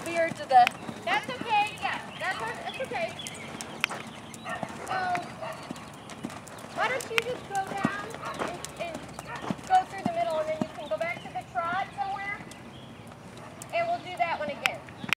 veered to the... That's okay, yeah. That's okay. Oh.